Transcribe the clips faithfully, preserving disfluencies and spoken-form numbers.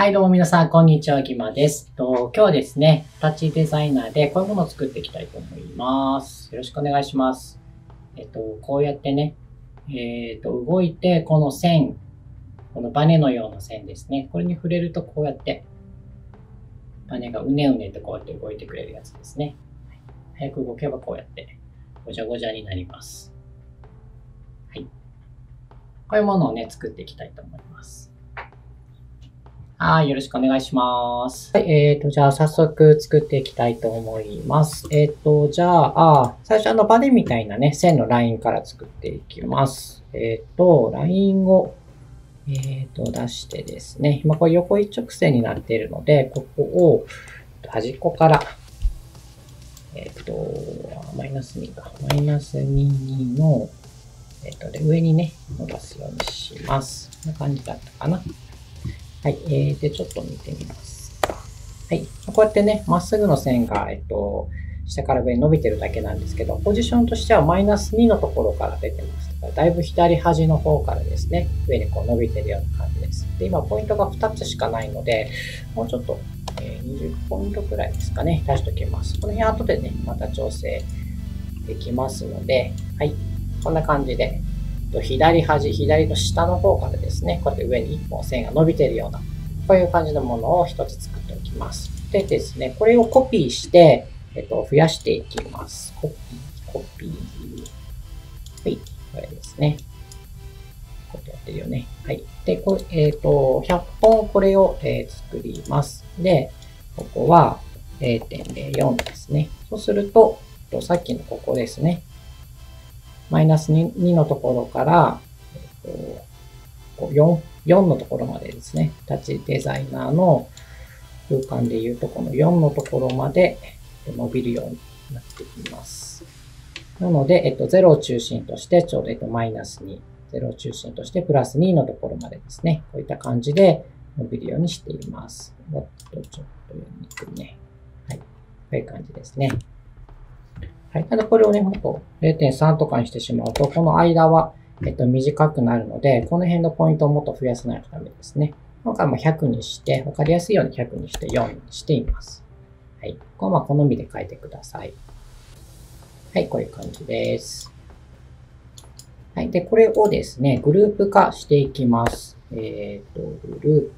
はい、どうも皆さん、こんにちは、ぎまです。と今日はですね、形デザイナーでこういうものを作っていきたいと思います。よろしくお願いします。えっと、こうやってね、えっと、動いて、この線、このバネのような線ですね。これに触れるとこうやって、バネがうねうねとこうやって動いてくれるやつですね。早く動けばこうやって、ごちゃごちゃになります。はい。こういうものをね、作っていきたいと思います。はい、よろしくお願いします。はい、えっと、じゃあ早速作っていきたいと思います。えっと、じゃあ、あ最初あのバネみたいなね、線のラインから作っていきます。えっと、ラインを、えっと、出してですね、今これ横一直線になっているので、ここを端っこから、えっと、マイナスにか、マイナスにの、えっと、で上にね、伸ばすようにします。こんな感じだったかな。はい。えー、で、ちょっと見てみます。はい。こうやってね、まっすぐの線が、えっと、下から上に伸びてるだけなんですけど、ポジションとしてはマイナスにのところから出てます。だからだいぶ左端の方からですね、上にこう伸びてるような感じです。で、今、ポイントがふたつしかないので、もうちょっと、えー、にじゅうポイントくらいですかね、出しておきます。この辺後でね、また調整できますので、はい。こんな感じで、左端、左の下の方からですね、こうやって上にいっぽん線が伸びているような、こういう感じのものを一つ作っておきます。でですね、これをコピーして、えっと、増やしていきます。コピー、コピー。はい、これですね。こうやってやってるよね。はい。で、これ、えっと、ひゃっぽんこれを、えー、作ります。で、ここは れいてんゼロよん ですね。そうすると、さっきのここですね。マイナス に, にのところから、えっと、4, よんのところまでですね。タッチデザイナーの空間でいうと、このよんのところまで伸びるようになってきます。なので、えっと、ゼロを中心として、ちょうど、えっと、マイナスに、ゼロを中心として、プラスにのところまでですね。こういった感じで伸びるようにしています。もっとちょっと読みにくいね。はい。こういう感じですね。はい。ただこれをね、もっと れいてんさん とかにしてしまうと、この間は、えっと、短くなるので、この辺のポイントをもっと増やさないとダメですね。今回もひゃくにして、わかりやすいようにひゃくにしてよんにしています。はい。ここはまあ好みで書いてください。はい、こういう感じです。はい。で、これをですね、グループ化していきます。えっと、グループ。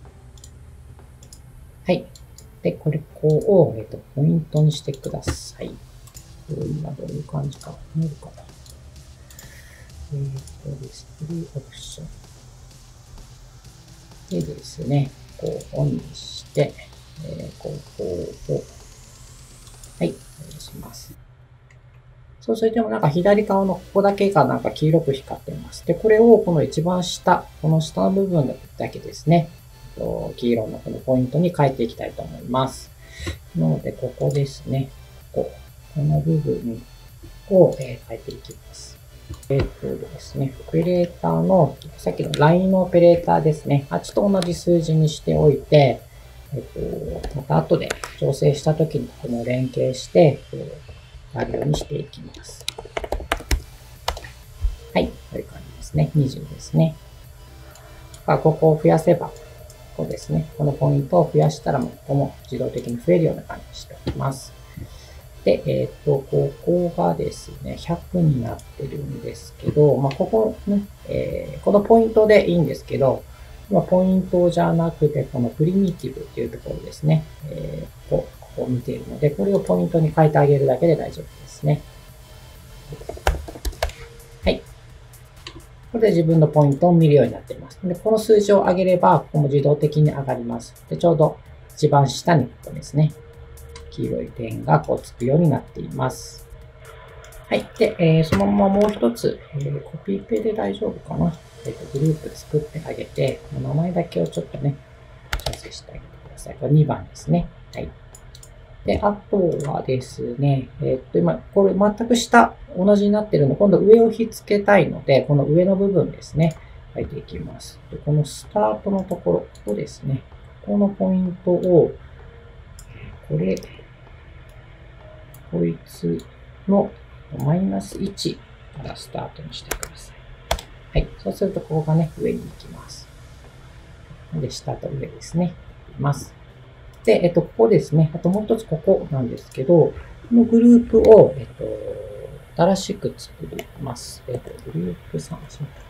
はい。で、これ、こうを、えっと、ポイントにしてください。今どういう感じか見えるかな。えっと、ディスプレイオプション。でですね、こうオンにして、えー、ここを、はい、お願いします。そうすると、なんか左側のここだけがなんか黄色く光っています。で、これをこの一番下、この下の部分だけですね、黄色のこのポイントに変えていきたいと思います。なので、ここですね、ここ、この部分を変えていきます。えっとですね、オペレーターの、さっきの ライン のオペレーターですね、はちと同じ数字にしておいて、えっと、また後で調整したときにこの連携して、やるようにしていきます。はい、こういう感じですね。にじゅうですね。ここを増やせば、ここですね。このポイントを増やしたら、もうここも自動的に増えるような感じにしておきます。で、えっと、ここがですね、ひゃくになってるんですけど、まあ、ここね、えー、このポイントでいいんですけど、まあ、ポイントじゃなくて、このプリミティブっていうところですね。えー、ここ、ここを見ているので、これをポイントに変えてあげるだけで大丈夫ですね。はい。これで自分のポイントを見るようになっています。で、この数字を上げれば、ここも自動的に上がります。で、ちょうど一番下にここですね。黄色い点がこうつくようになっています。はい。で、えー、そのままもう一つ、えー、コピペで大丈夫かな。えっと、グループ作ってあげて、名前だけをちょっとね、調整してあげてください。これにばんですね。はい。で、あとはですね、えっと、今、これ全く下、同じになってるので、今度上をひっつけたいので、この上の部分ですね、書いていきます。で、このスタートのところ、ここですね。このポイントを、これ、こいつのマイナスいちからスタートにしてください。はい。そうすると、ここがね、上に行きます。 で、下と上ですね。います。で、えっと、ここですね。あともう一つここなんですけど、このグループを、えっと、新しく作ります。えっと、グループさん、しまった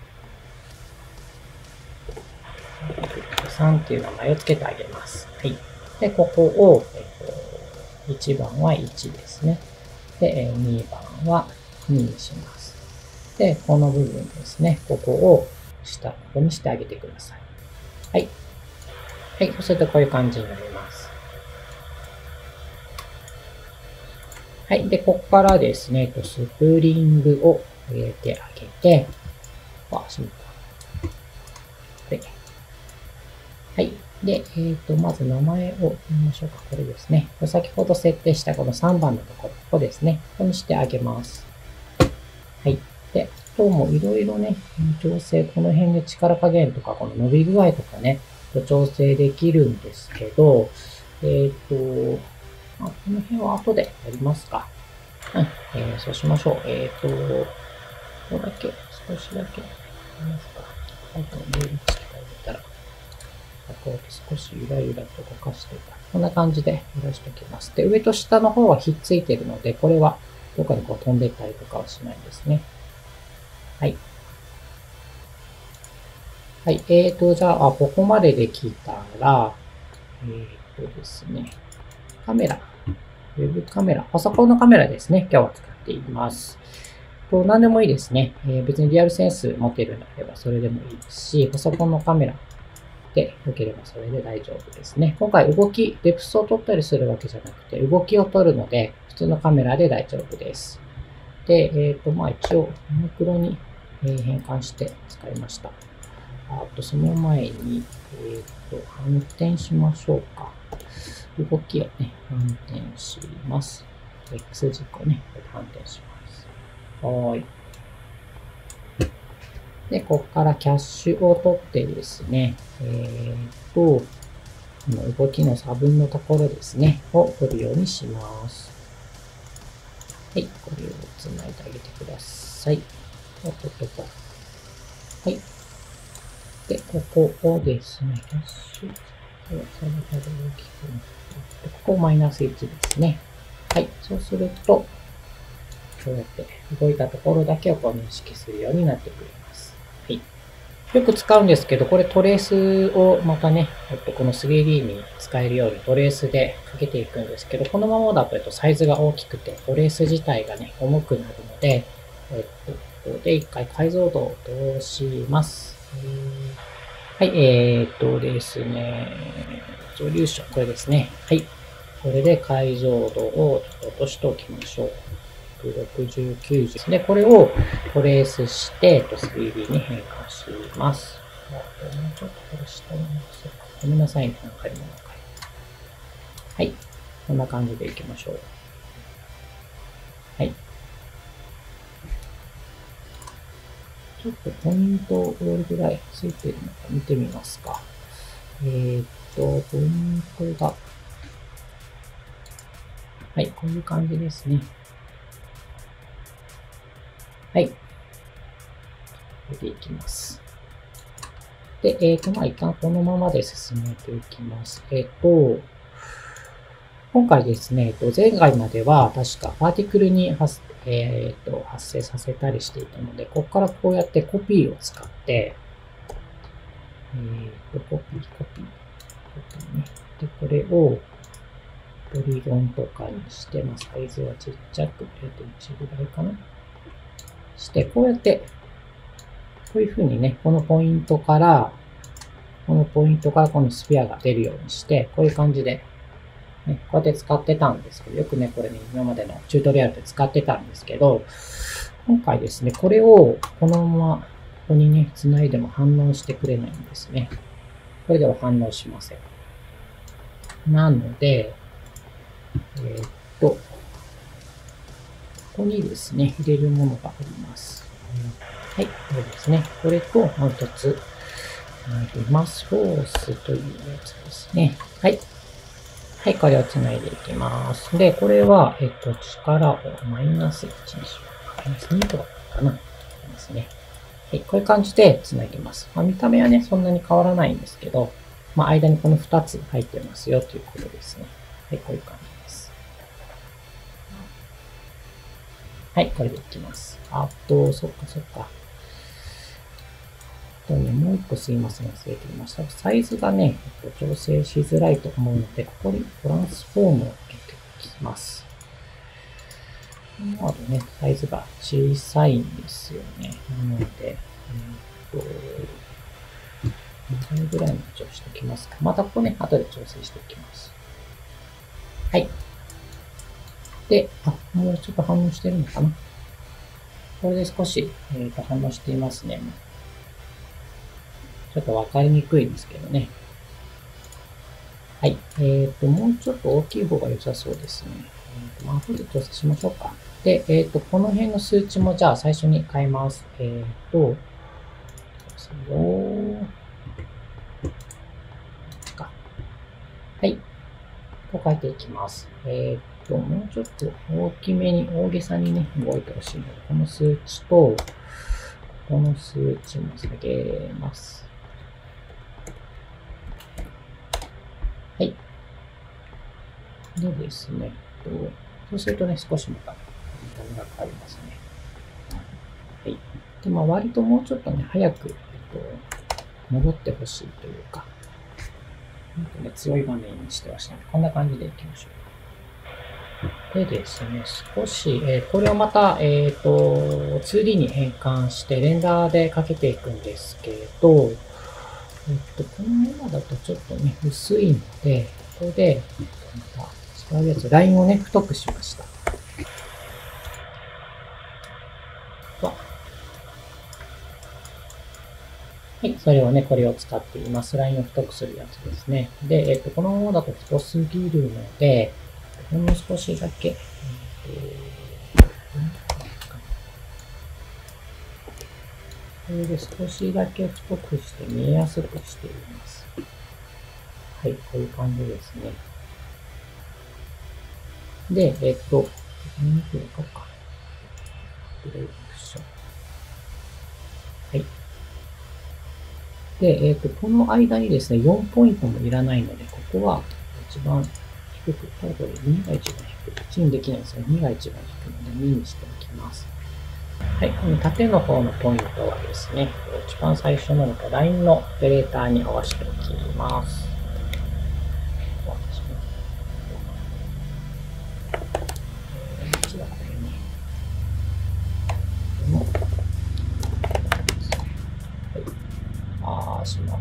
。グループさんっていう名前を付けてあげます。はい。で、ここを、えっと、いちばんはいちですね。で、にばんはににします。で、この部分ですね。ここを下、ここにしてあげてください。はい。はい。そうするとこういう感じになります。はい。で、ここからですね、スプリングを入れてあげて、あ、しまった。で、はい。で、えっと、まず名前を見ましょうか。これですね。先ほど設定したこのさんばんのところ、ここですね。ここにしてあげます。はい。で、今日もいろいろね、調整、この辺で力加減とか、この伸び具合とかね、調整できるんですけど、えっと、まあ、この辺は後でやりますか。うん。えー、そうしましょう。えっと、ここだけ、少しだけ、やりますか。あと、目に近いたら、こう少しゆらゆらと動かしていた。こんな感じで揺らしておきます。で、上と下の方はひっついているので、これはどっかにこう飛んでいったりとかはしないですね。はい。はい。えーと、じゃあ、ここまでできたら、えーとですね、カメラ、ウェブカメラ、パソコンのカメラですね、今日は使っています。と何でもいいですね。えー、別にリアルセンス持っているのであればそれでもいいですし、パソコンのカメラで良ければそれで大丈夫ですね。今回動き、デプスを撮ったりするわけじゃなくて、動きを撮るので、普通のカメラで大丈夫です。で、えっと、まあ一応、モノクロに変換して使いました。あと、その前に、えっと、反転しましょうか。動きをね、反転します。X 軸をね、反転します。はーい。で、ここからキャッシュを取ってですね、えっと、この動きの差分のところですね、を取るようにします。はい、これをつないであげてください。おっとっとっと。はい。で、ここをですね、キャッシュ、ここをマイナスいちですね。はい、そうすると、こうやって動いたところだけをこう認識するようになってくれます。はい。よく使うんですけど、これトレースをまたね、えっと、この スリーディー に使えるようにトレースでかけていくんですけど、このままだと、えっと、サイズが大きくて、トレース自体がね、重くなるので、えっと、ここで一回解像度を通します。はい、えー、っとですね、レゾリューション、これですね。はい。これで解像度をちょっと落としておきましょう。ろくじゅう、きゅうじゅうですね。これをトレースして、スリーディー に変換します。もうちょっとこれ下に戻そうか。ごめんなさいね。何回も何回も。はい。こんな感じでいきましょう。はい。ちょっとポイントをどれぐらいついているのか見てみますか。えー、っと、ポイントが、はい、こういう感じですね。はい。これでいきます。で、えっと、まあ、一旦このままで進めていきます。えっと、今回ですね、前回までは確かパーティクルに発,、えー、と発生させたりしていたので、ここからこうやってコピーを使って、えっと、コピー、コピー、コピーね。で、これをポリゴンとかにして、まあ、サイズはちっちゃく、れいてんいちぐらいかな。して、こうやって、こういうふうにね、このポイントから、このポイントからこのスフィアが出るようにして、こういう感じで、ね、こうやって使ってたんですけど、よくね、これね、今までのチュートリアルで使ってたんですけど、今回ですね、これをこのままここにね、繋いでも反応してくれないんですね。これでは反応しません。なので、えー、っと、ここにですね、入れるものがあります。はい、これですね。これともう一つ、マスフォースというやつですね。はい。はい、これを繋いでいきます。で、これは、えっと、力をマイナスいちにしようか。マイナスにとかかな。ですね。 はい、こういう感じで繋いでます。まあ、見た目はね、そんなに変わらないんですけど、まあ、間にこのふたつ入ってますよということですね。はい、こういう感じです。はい、これでいきます。あと、そっかそっか。あとね、もう一個すいません、忘れていました。サイズがね、えっと、調整しづらいと思うので、ここにトランスフォームを入れておきます。あとね、サイズが小さいんですよね。なので、えっと、にばいぐらいに調整しておきますか。またここね、後で調整しておきます。はい。で、あ、もうちょっと反応してるのかな。これで少し、えー、と反応していますね。ちょっとわかりにくいんですけどね。はい。えっ、と、もうちょっと大きい方が良さそうですね。えー、とまあ、後で調整しましょうか。で、えっ、と、この辺の数値もじゃあ最初に変えます。えっ、と、はい。と書いていきます。えっ、と、もうちょっと大きめに、大げさにね、動いてほしいので、この数値と、この数値も下げます。はい。でですね、そうするとね、少しまた見た目が変わりますね。はい。で、まあ、割ともうちょっとね、早く、えっと、戻ってほしいというか、なんかね、強い場面にしてほしいので、こんな感じでいきましょう。でですね、少し、えー、これをまた、えっと、ツーディー に変換して、レンダーでかけていくんですけど、えっと、このままだとちょっとね、薄いので、ここで、また違うやつ、ラインをね、太くしました。はい、それをね、これを使っています。ラインを太くするやつですね。で、えっと、このままだと太すぎるので、ほんの少しだけ、えっと、これで少しだけ太くして見えやすくしています。はい、こういう感じですね。で、えっと、見てみようか。プレイクション。はい。で、えっと、この間にですね、よんポイントもいらないので、ここは一番低く、多分にが一番低い。いちにできないんですよ。にが一番低いのでににしておきます。はい、この縦の方のポイントはですね、一番最初の ライン のオペレーターに合わせておきます。あー、しまった。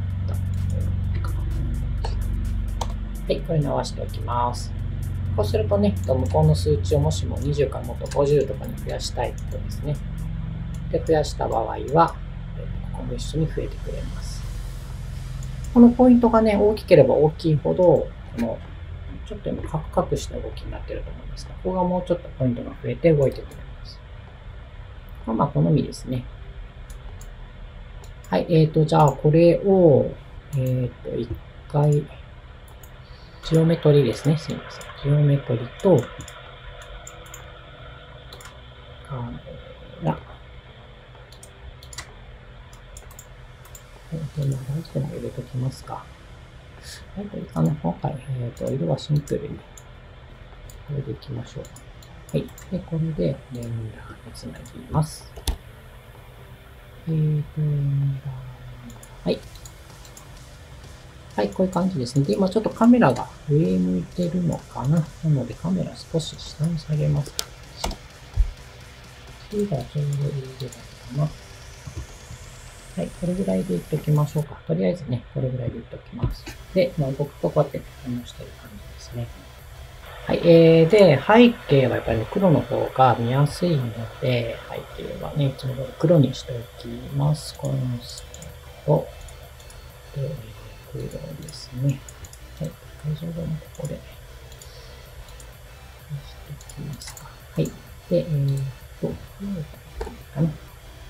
はい、これに合わせておきます。こうするとね、向こうの数値をもしもにじゅうからもっとごじゅうとかに増やしたいことですね。で、増やした場合は、ここも一緒に増えてくれます。このポイントがね、大きければ大きいほど、この、ちょっと今カクカクした動きになってると思うんですが、ここがもうちょっとポイントが増えて動いてくれます。まあ、好みですね。はい、えーと、じゃあ、これを、えーと、一回、ジオメトリですね。すみません。ジオメトリと、カメラ。で、まあ、ライトも入れときますか。はい、これかな。今回、えっと、色はシンプルに。これでいきましょう。はい。で、これで、レンダーにつなぎます。えーと、レンダー。はい。はい、こういう感じですね。で、今ちょっとカメラが上向いてるのかな。なので、カメラ少し下に下げます。次がちょうどいいぐらいかな。はい、これぐらいでいっときましょうか。とりあえずね、これぐらいでいっときます。で、まあ、僕とこうやって反応してる感じですね。はい、えー、で、背景はやっぱり、ね、黒の方が見やすいので、背景はね、いつも黒にしておきます。コンスタント。で、黒ですね。はい、会場のここで、しておきますか。はい。で、えーと、どうかな。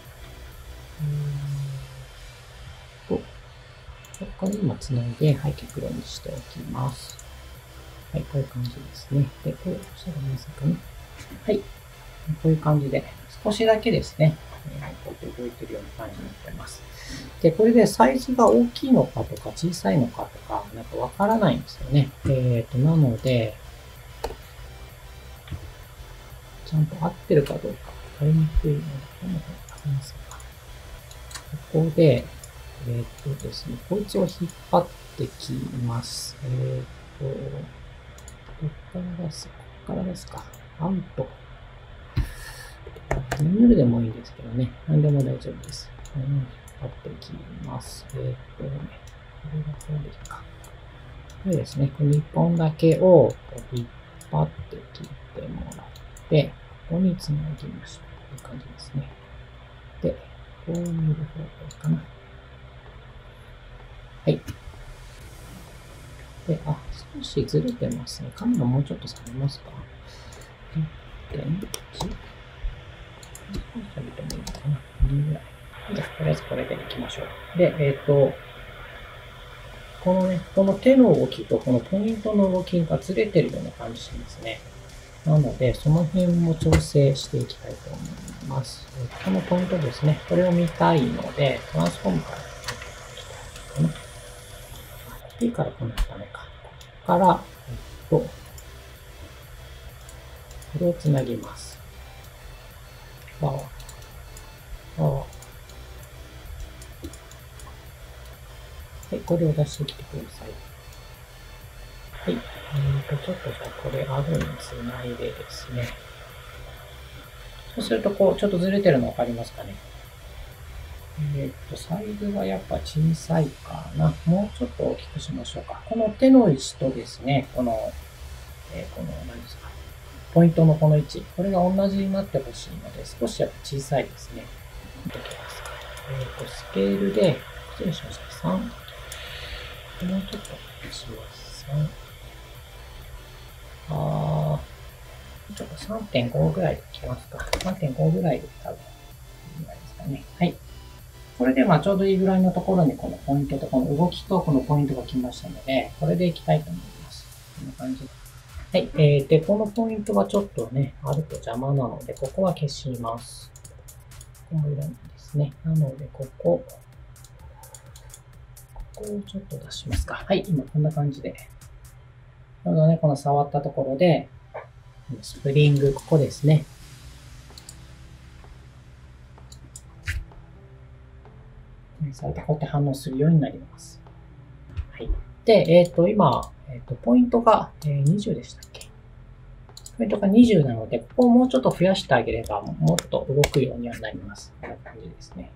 えーと、ここに今つないで背景黒にしておきます。はい、こういう感じですね。で、これ、そしたら見えますかね。はい。こういう感じで、少しだけですね、 えー、こうやって動いてるような感じになってます。で、これでサイズが大きいのかとか小さいのかとか、なんかわからないんですよね。えっと、なので、ちゃんと合ってるかどうか分かりにくいので、この方がありますか。ここで、えっとですね、こいつを引っ張ってきます。えっと、どっから出すこっから出すか。アウト。ヌルでもいいんですけどね。何でも大丈夫です。うん、引っ張ってきます。えっとね、これがこれでいいか。これですね、このいっぽんだけを引っ張って切ってもらって、ここにつなぎました。こういう感じですね。で、こう見る方がいいかな。はい。で、あ、少しずれてますね。カメラもうちょっと下げますか。いってんいち? 少し下げてもいいのかな。にぐらい。じゃあ、とりあえずこれでいきましょう。で、えっと、このね、この手の動きとこのポイントの動きがずれてるような感じしますね。なので、その辺も調整していきたいと思います。このポイントですね。これを見たいので、トランスフォームから見ていきたいかな。P からこのためか。ここから、えっと、これをつなぎます。ああ。ああ。はい、これを出してきてください。はい。えーと、ちょっとじゃあこれあるにつないでですね。そうすると、こう、ちょっとずれてるの分かりますかね。えっと、サイズがやっぱ小さいかな。もうちょっと大きくしましょうか。この手の位置とですね、この、えー、この、何ですか。ポイントのこの位置。これが同じになってほしいので、少しやっぱ小さいですね。見ておきますか。えっと、スケールで、失礼しました。さん。もうちょっとします。さん。あー、ちょっと さんてんご ぐらいでいきますか。さんてんご ぐらいで多分、いいぐらいですかね。はい。これでまあちょうどいいぐらいのところにこのポイントとこの動きとこのポイントが来ましたので、これでいきたいと思います。こんな感じで。はい。えー、で、このポイントがちょっとね、あると邪魔なので、ここは消します。ここもいらないですね。なので、ここ、ここをちょっと出しますか。はい。今こんな感じで。ちょうどね、この触ったところで、スプリング、ここですね。されてこうやって反応するようになります。はい。で、えっと、今、えっと、ポイントがにじゅうでしたっけ？ポイントがにじゅうなので、ここをもうちょっと増やしてあげれば、もっと動くようにはなります。こんな感じですね。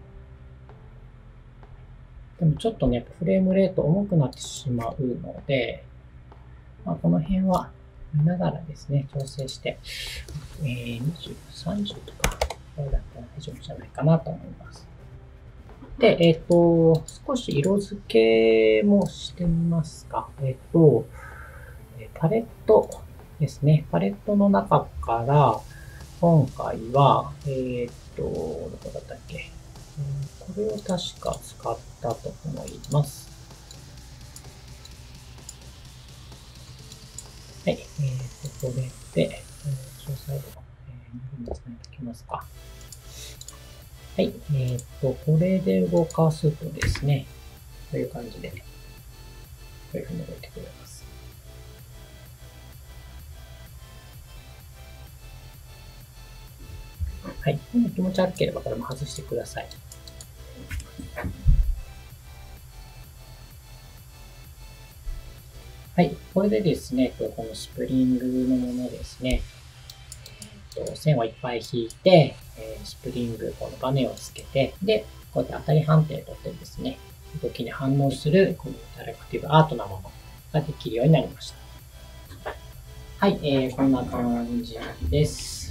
でもちょっとね、フレームレート重くなってしまうので、まあ、この辺は見ながらですね、調整して、えー、にじゅう、さんじゅうとか、これだったら大丈夫じゃないかなと思います。で、えっと、少し色付けもしてみますか。えっと、パレットですね。パレットの中から、今回は、えっと、どこだったっけ。これを確か使ったと思います。はい。えっと、これで、詳細を、えー、につないでおきますか。はい。えっと、これで動かすとですね、こういう感じで、こういうふうに動いてくれます。はい。気持ち悪ければこれも外してください。はい。これでですね、このスプリングのものですね、えっと、線をいっぱい引いて、スプリング、このバネをつけて、で、こうやって当たり判定を取ってですね、動きに反応する、このインタラクティブアートなものができるようになりました。はい。えー、こんな感じです。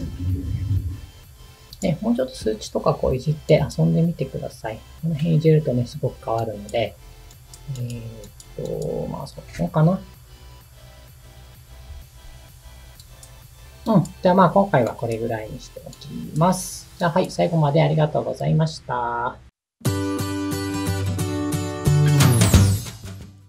ね、もうちょっと数値とかこういじって遊んでみてください。この辺いじるとね、すごく変わるので、えー、っと、まあ、そこかな。うん。じゃあまあ今回はこれぐらいにしておきます。じゃあはい、最後までありがとうございました。